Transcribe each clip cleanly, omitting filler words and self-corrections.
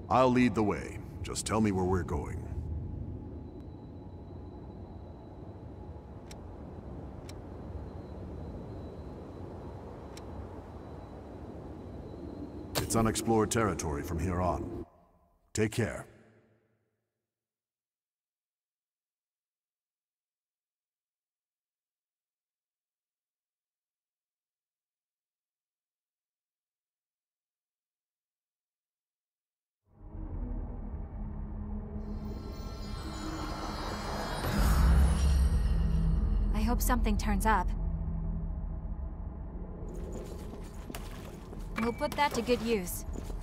I'll lead the way. Just tell me where we're going. It's unexplored territory from here on. Take care. I hope something turns up. We'll put that to good use.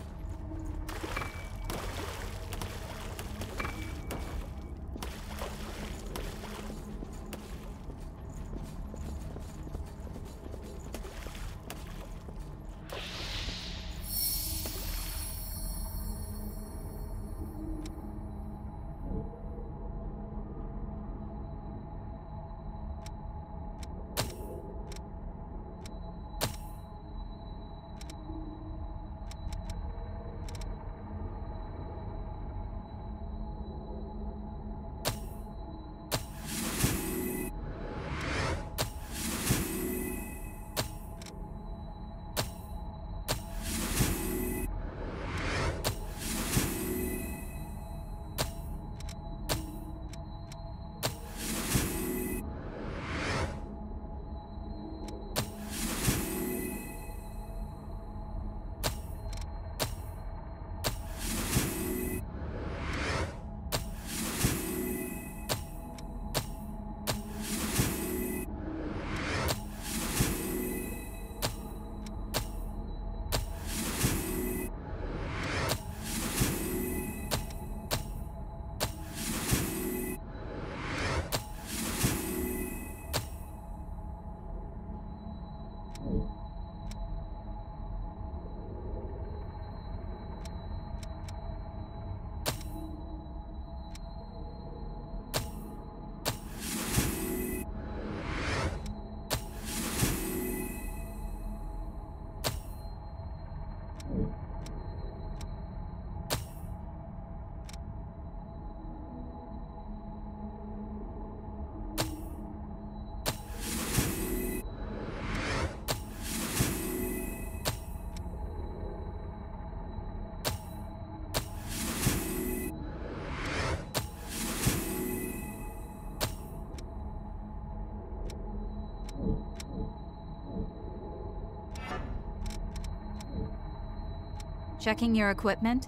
Checking your equipment?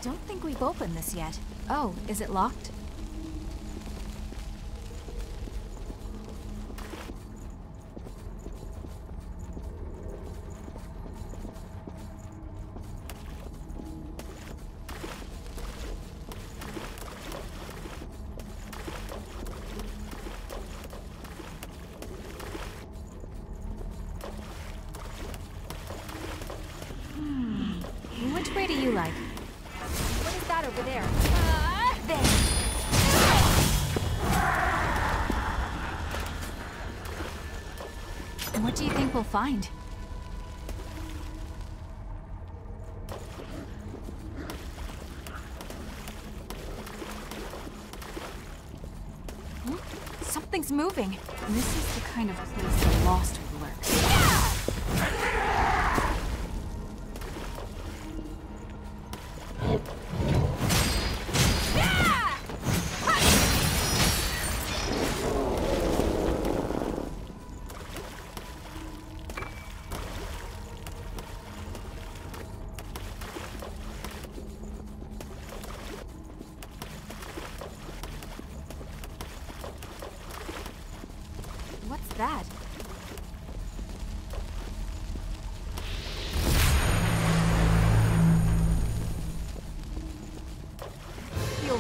Don't think we've opened this yet. Oh, is it locked? Which way do you like? What is that over there? There! And what do you think we'll find? Something's moving. This is the kind of place the lost would lurk. What's that? Feel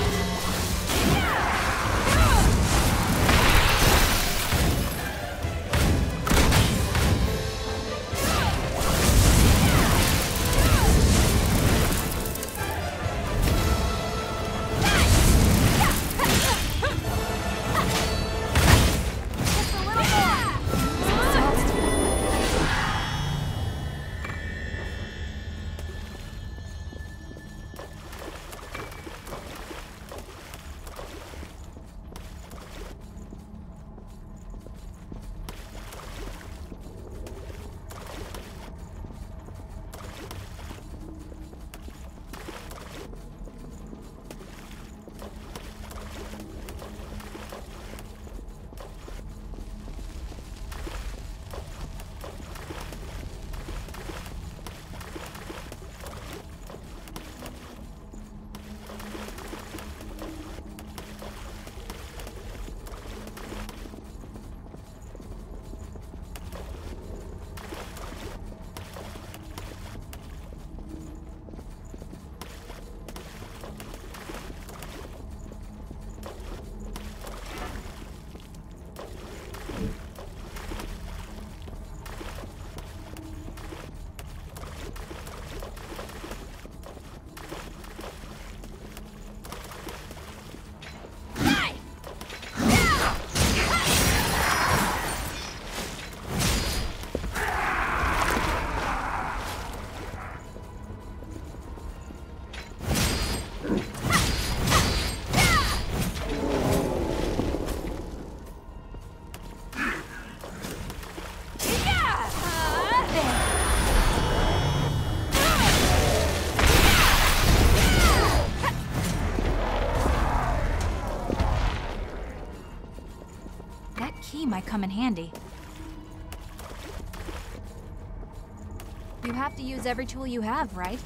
might come in handy. You have to use every tool you have, right?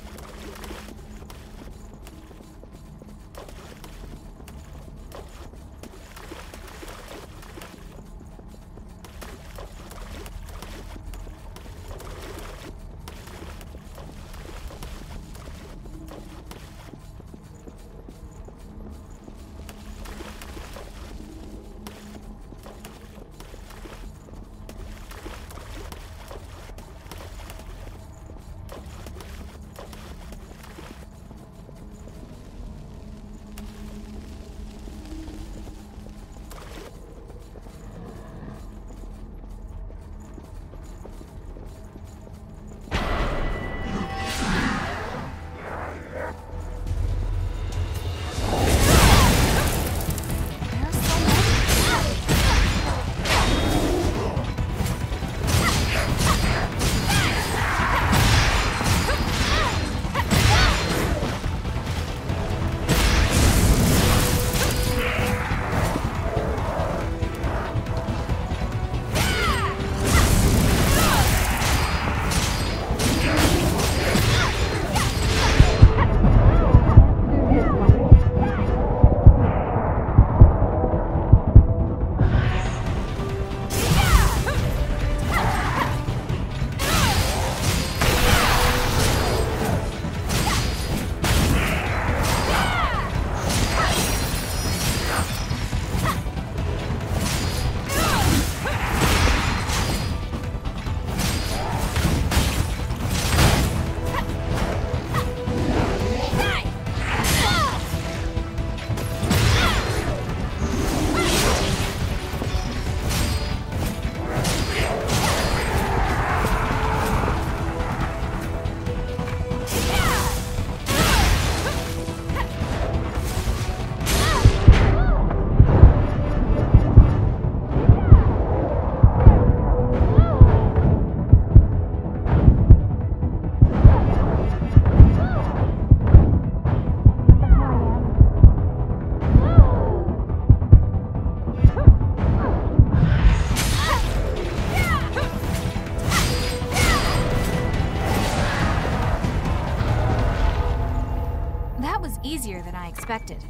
easier than I expected.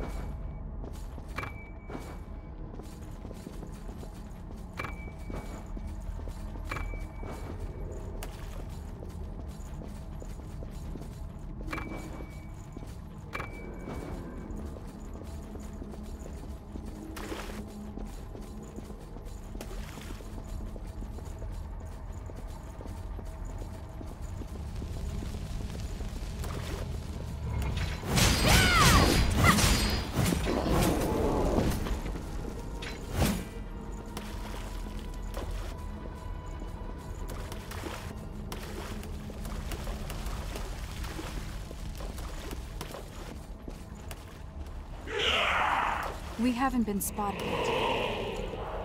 We haven't been spotted yet.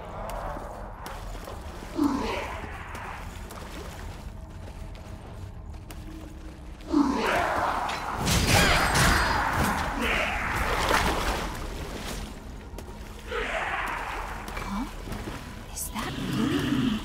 Huh? Is that really?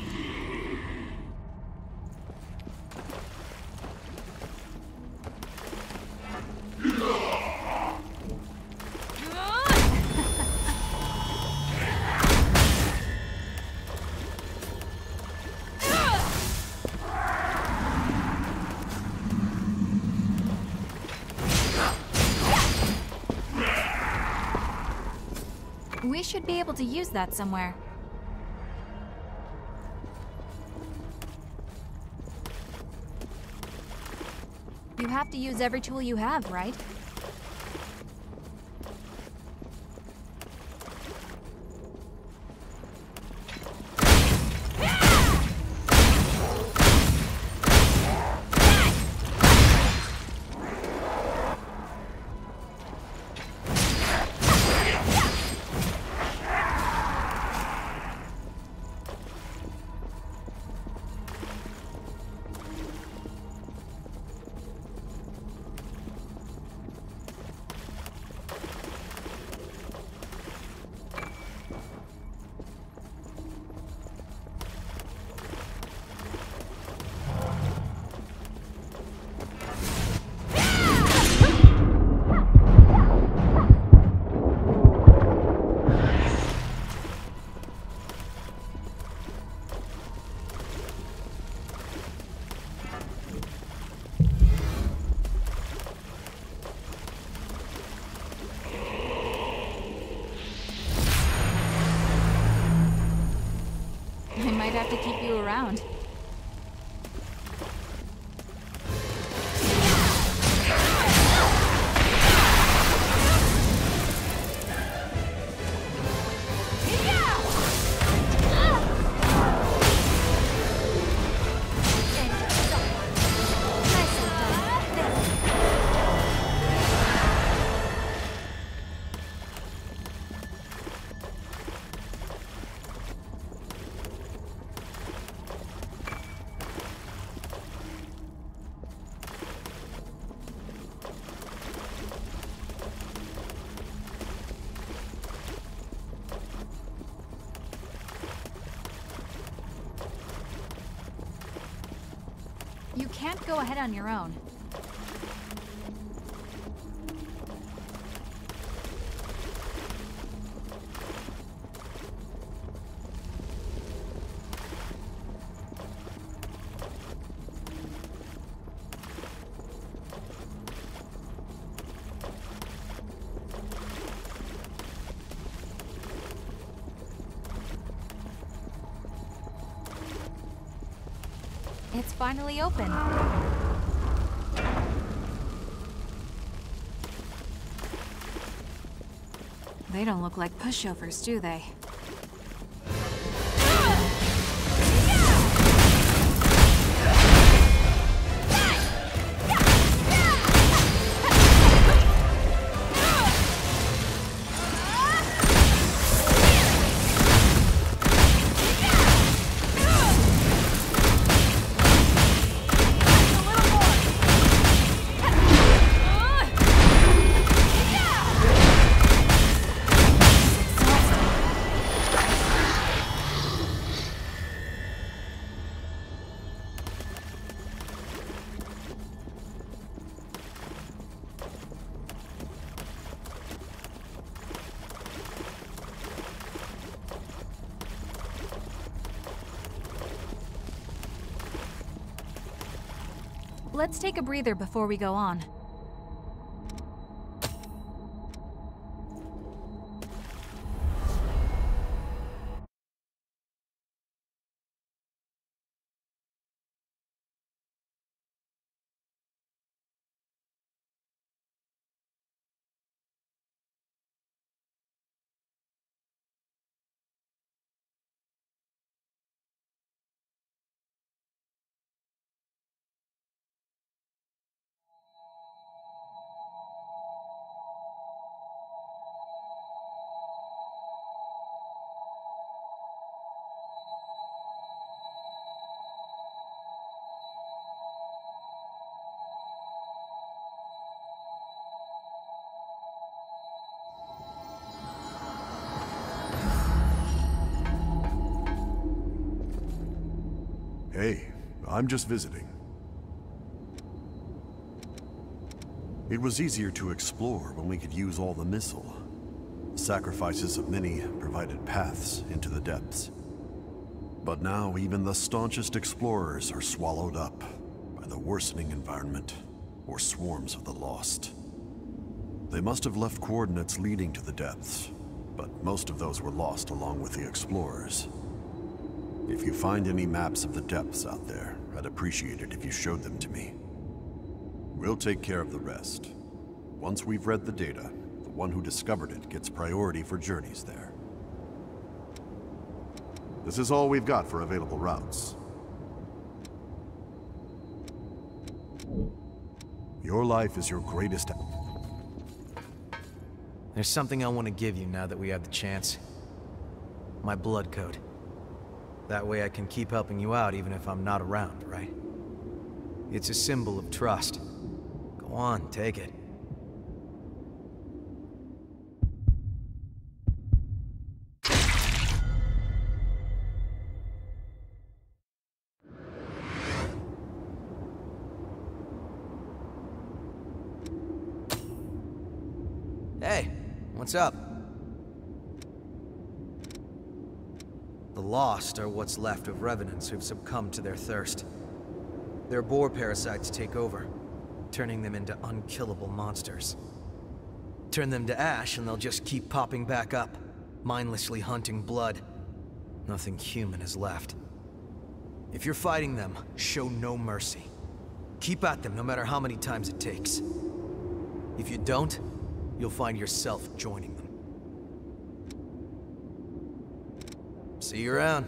We should be able to use that somewhere. You have to use every tool you have, right? I might have to keep you around. You can't go ahead on your own. It's finally open. They don't look like pushovers, do they? Let's take a breather before we go on. Hey, I'm just visiting. It was easier to explore when we could use all the missile. The sacrifices of many provided paths into the depths. But now even the staunchest explorers are swallowed up by the worsening environment or swarms of the lost. They must have left coordinates leading to the depths, but most of those were lost along with the explorers. If you find any maps of the depths out there, I'd appreciate it if you showed them to me. We'll take care of the rest. Once we've read the data, the one who discovered it gets priority for journeys there. This is all we've got for available routes. Your life is your greatest... There's something I want to give you now that we have the chance. My blood code. That way I can keep helping you out even if I'm not around, right? It's a symbol of trust. Go on, take it. Hey, what's up? The Lost are what's left of revenants who've succumbed to their thirst. Their boar parasites take over, turning them into unkillable monsters. Turn them to ash and they'll just keep popping back up, mindlessly hunting blood. Nothing human is left. If you're fighting them, show no mercy. Keep at them no matter how many times it takes. If you don't, you'll find yourself joining them. See you around.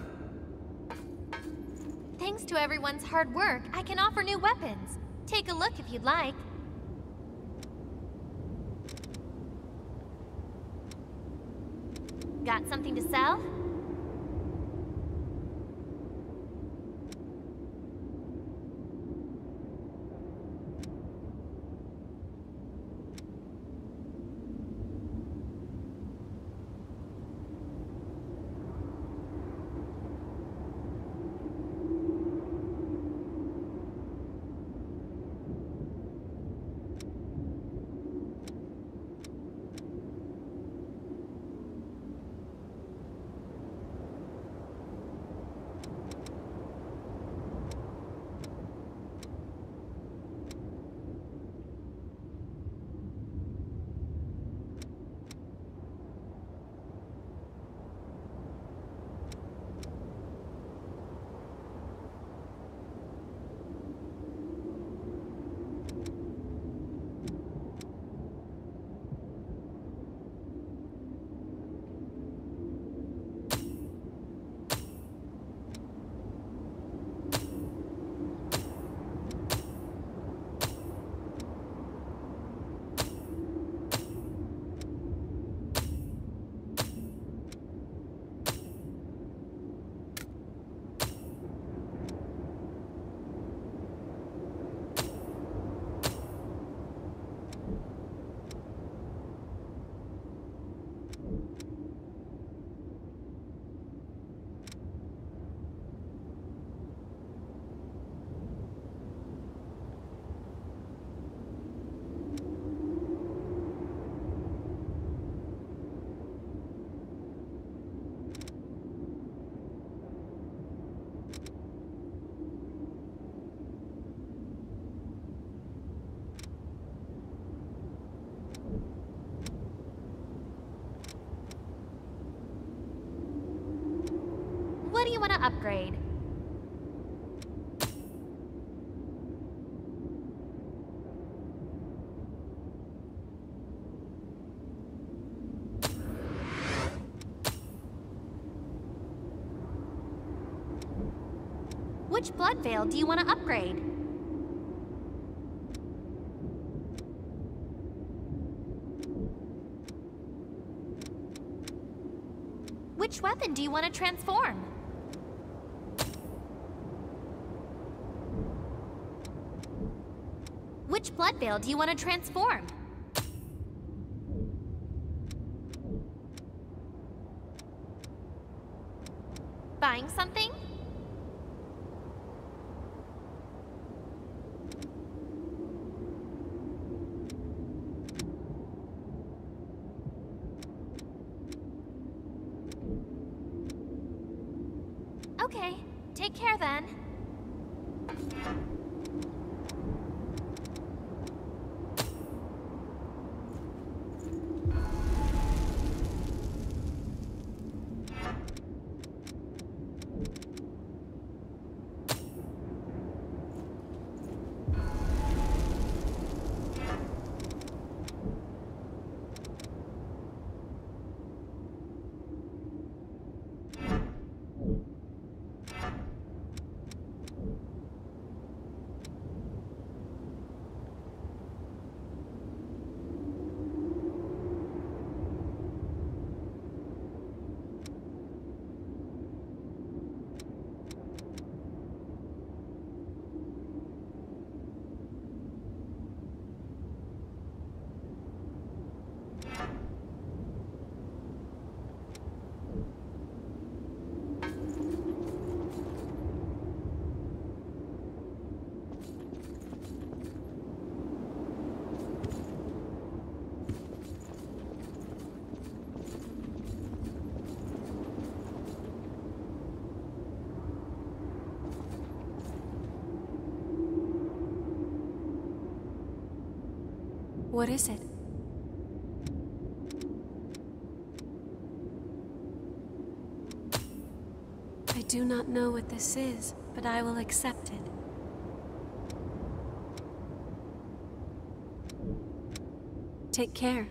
Thanks to everyone's hard work, I can offer new weapons. Take a look if you'd like. Got something to sell? you want to upgrade? Which blood veil do you want to upgrade? Which weapon do you want to transform? Which blood veil do you want to transform? Buying something? Okay, take care then. What is it? I do not know what this is, but I will accept it. Take care.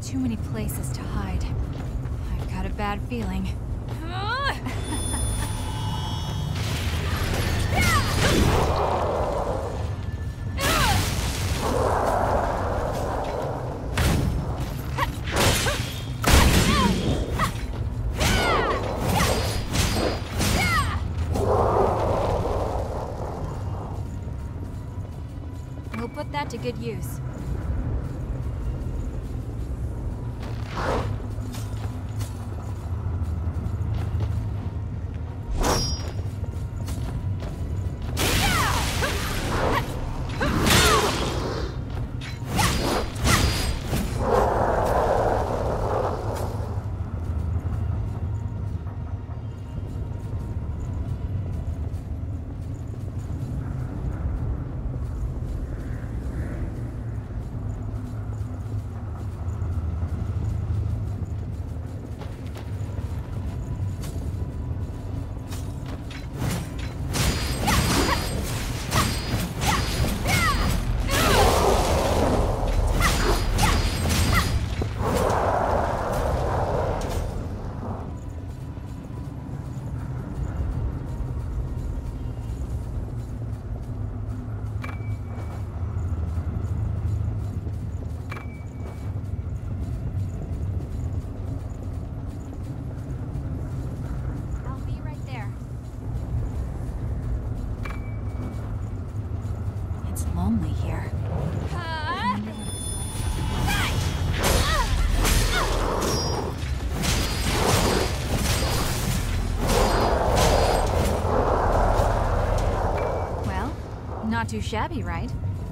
too many places to hide. I've got a bad feeling. We'll put that to good use. Lonely here. Well, not too shabby, right?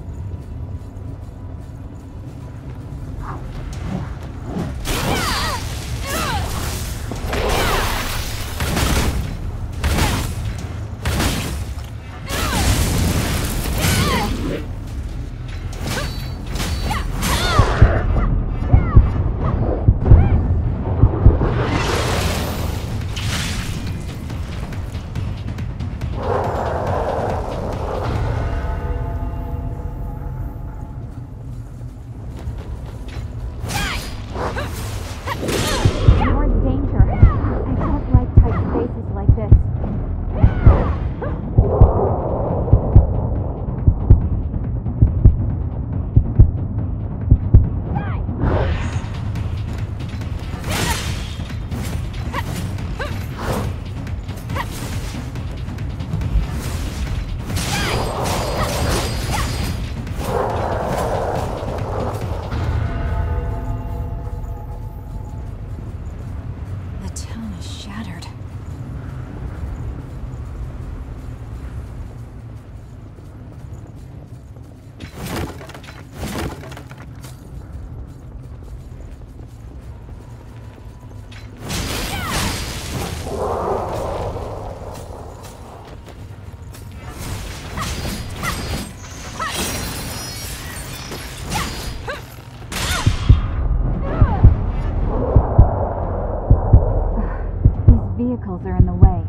Vehicles are in the way.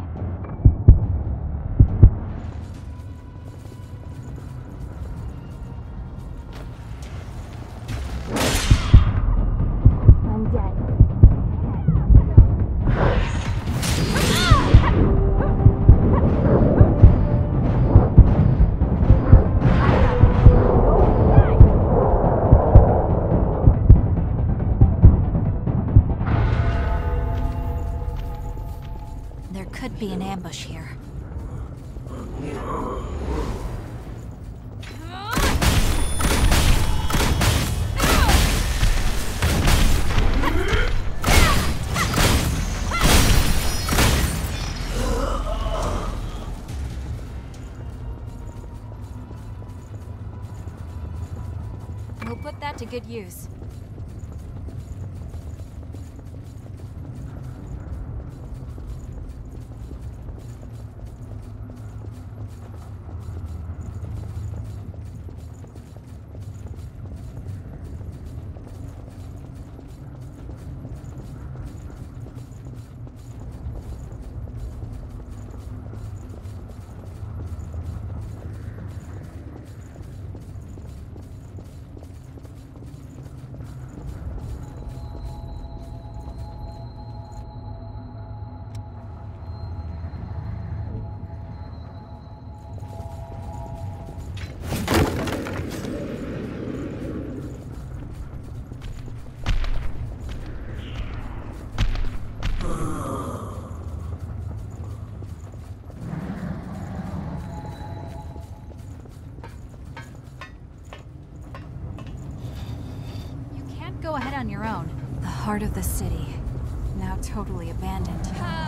I'm dead. There could be an ambush here. We'll put that to good use. your own. The heart of the city, now totally abandoned.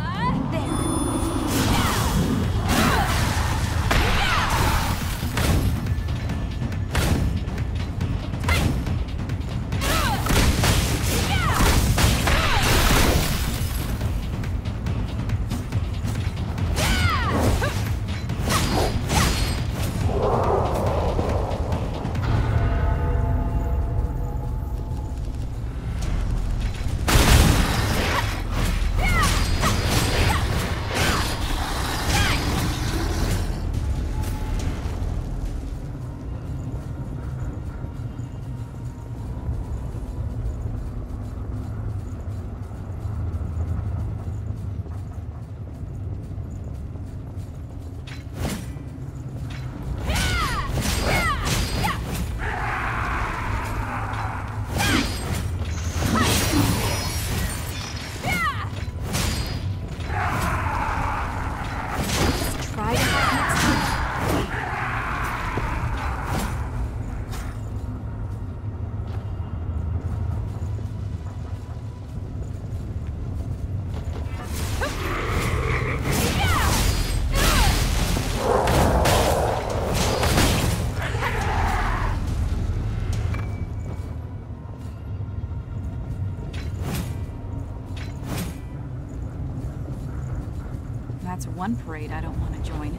That's one parade I don't want to join.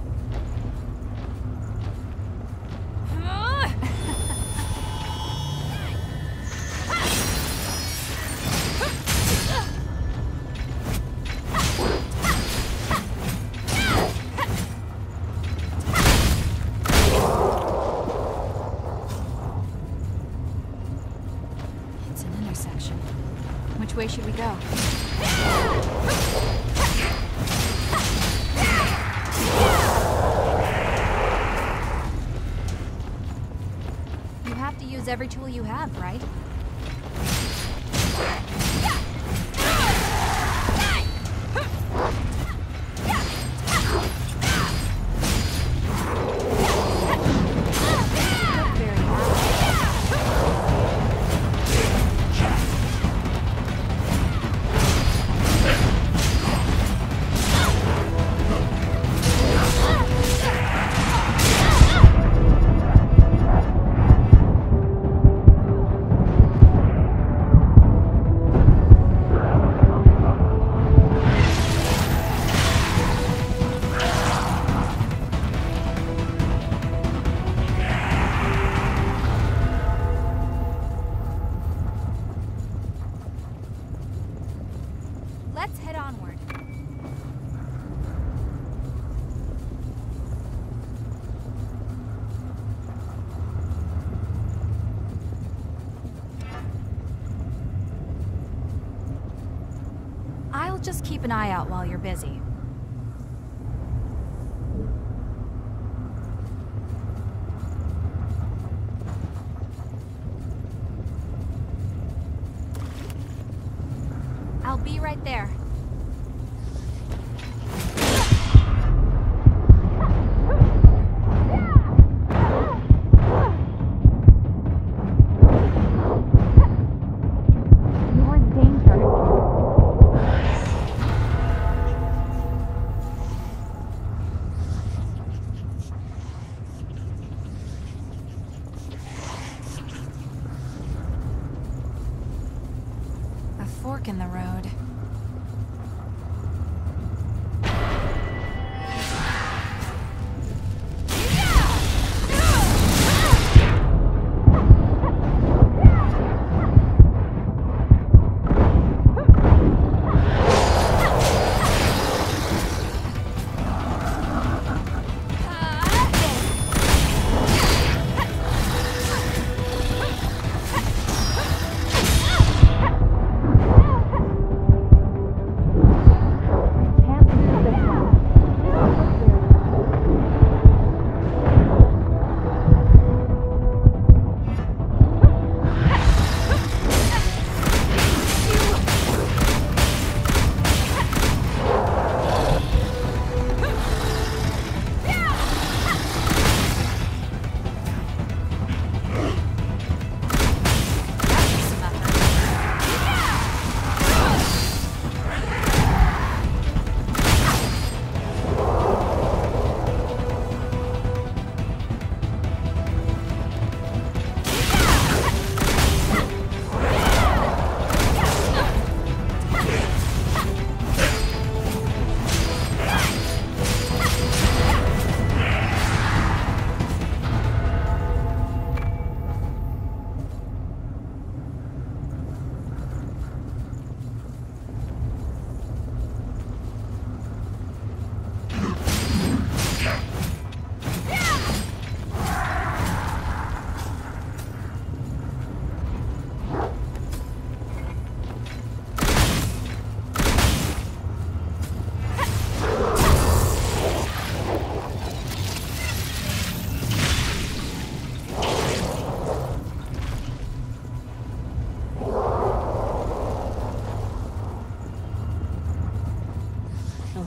It's an intersection. Which way should we go? Use every tool you have, right? Let's head onward. I'll just keep an eye out while you're busy. I'll be right there. You're in danger. A fork in the road.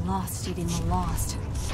lost eating the lost.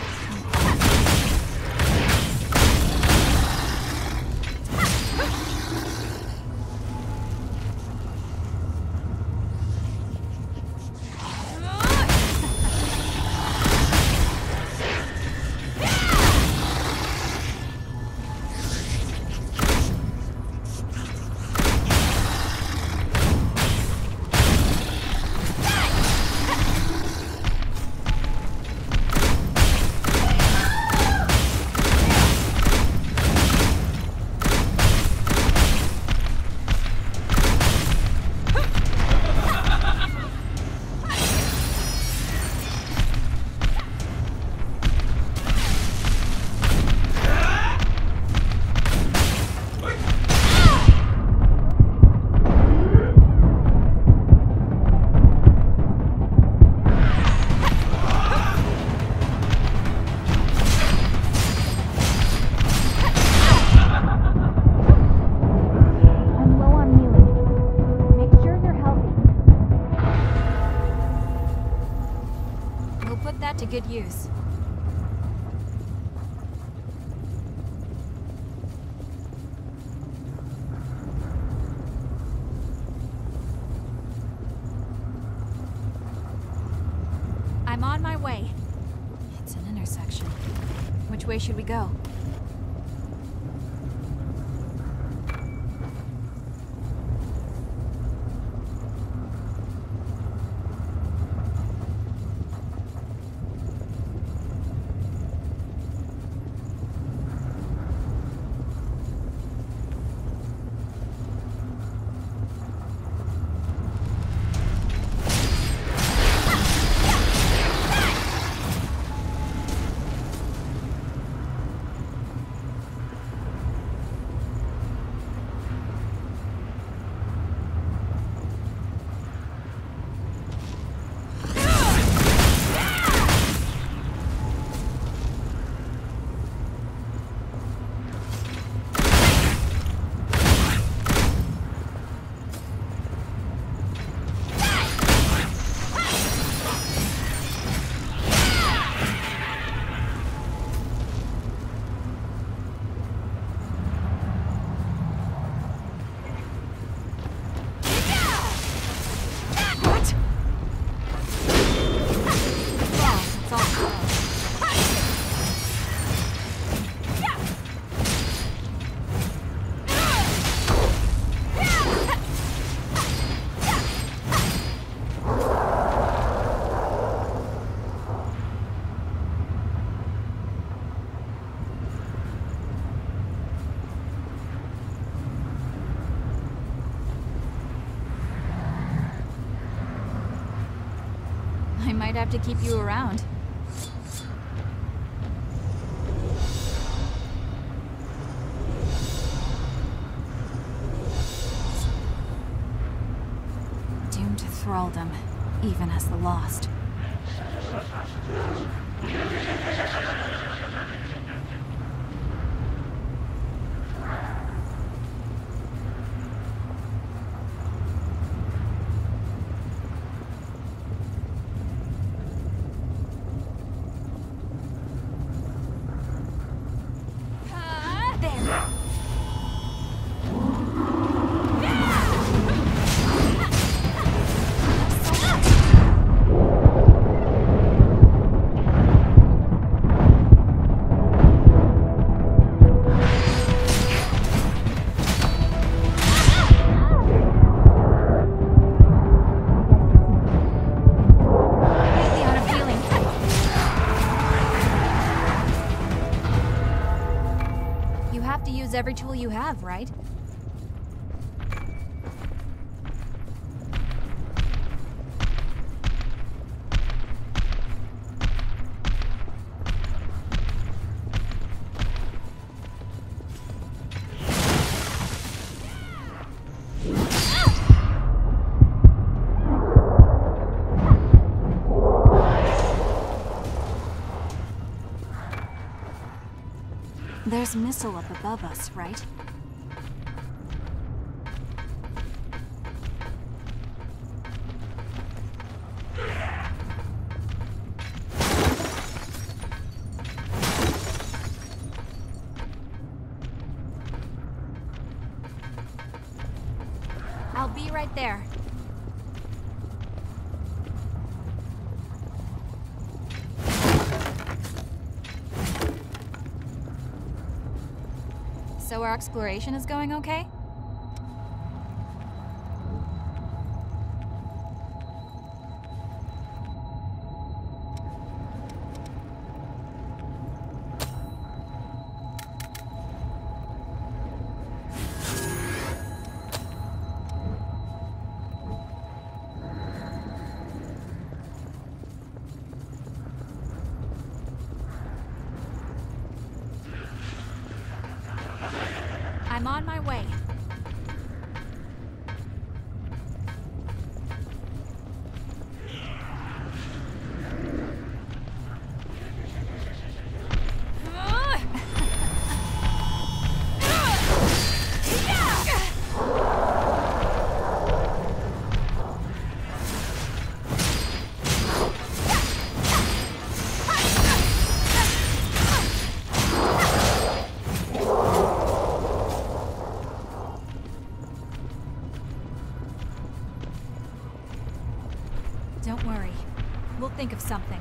To good use. I'm on my way. It's an intersection. Which way should we go? I might have to keep you around. Doomed to thraldom, even as the lost. Every tool you have, right? There's missile up above us, right? right there. So our exploration is going okay? I'm on my way. Don't worry. We'll think of something.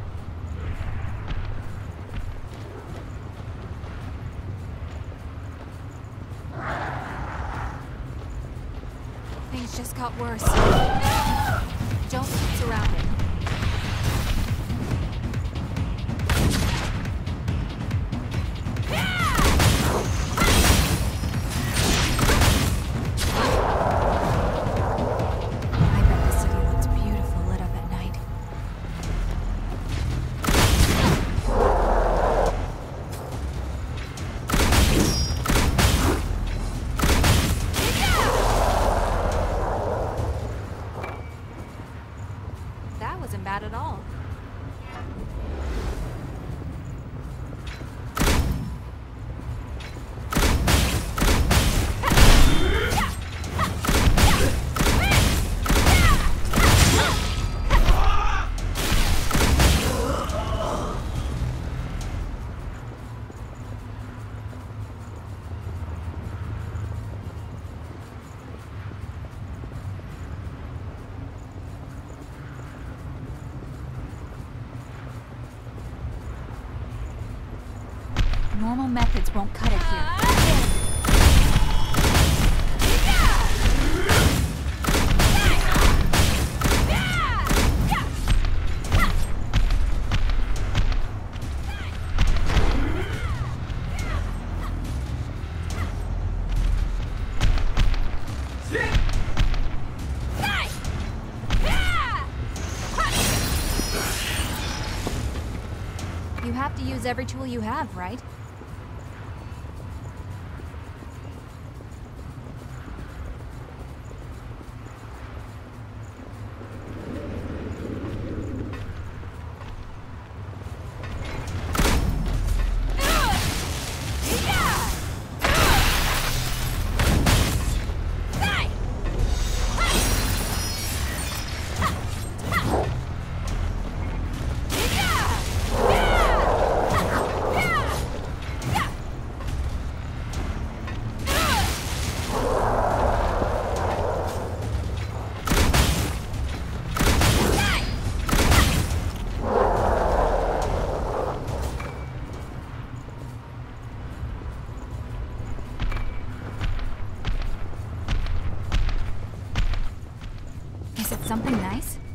Things just got worse. Don't get surrounded. I bet the city looks beautiful lit up at night. That wasn't bad at all. Normal methods won't cut it here. You have to use every tool you have, right? Is it something nice?